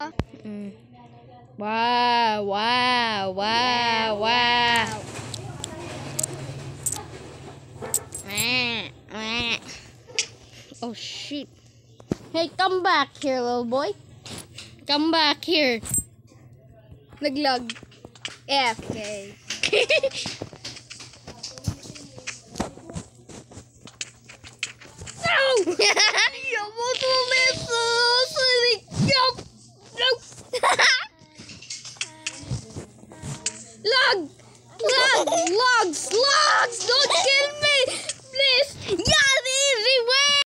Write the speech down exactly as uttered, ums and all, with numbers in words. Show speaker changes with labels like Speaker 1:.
Speaker 1: Mm. Wow, wow, wow, yeah, wow. wow. Oh, shit. Hey, come back here, little boy. Come back here. Naglag. F K. No!